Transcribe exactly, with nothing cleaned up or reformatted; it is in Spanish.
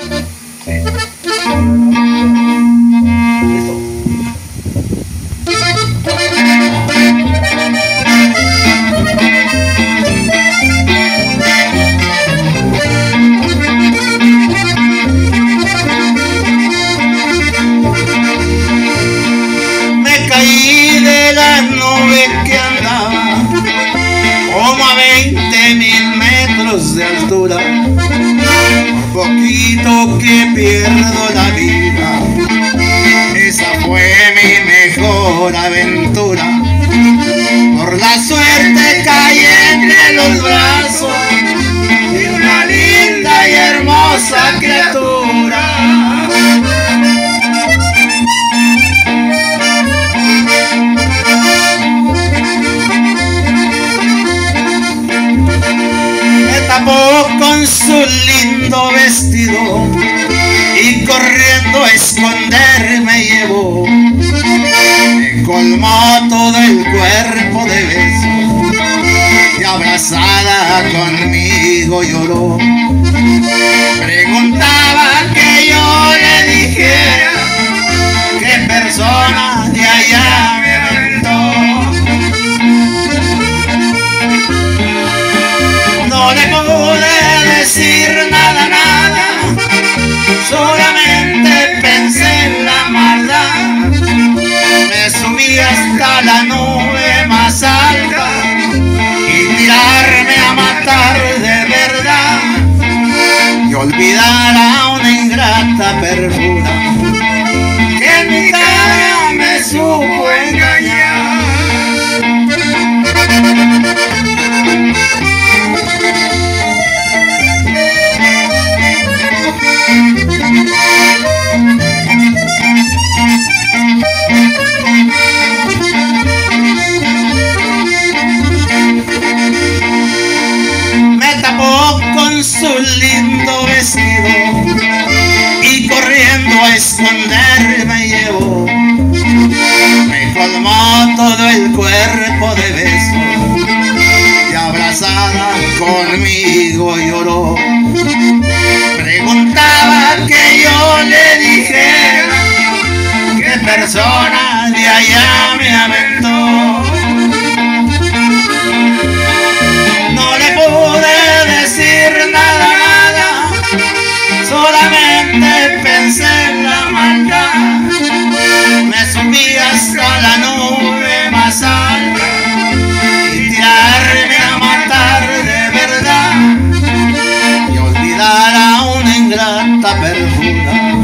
Me caí de la nube que andaba como a veinte mil metros de altura. Por poquito que pierdo la vida, esa fue mi mejor aventura. Por la suerte caí entre los brazos de una linda y hermosa criatura. Me tapó con su lindo vestido y corriendo a esconder me llevó. Me colmó todo el cuerpo de besos y abrazada conmigo lloró. Preguntaba que yo le dijera qué persona de allá me aventó. No le pude decir nada, nada, solamente pensé en la maldad. Me subí hasta la nube más alta y tirarme a matar de verdad y olvidar a una ingrata perjura que en mi cara me supo engañar. Me tapó con su lindo vestido y corriendo a esconder me llevó. Me colmó todo el cuerpo de besos y abrazada conmigo lloró. Preguntaba que yo le dijera qué persona de allá me aventó. No le pude decir nada, nada, solamente pensé en la maldad. Me subí hasta la nube más alta y tirarme a matar de verdad y olvidar a una ingrata perjura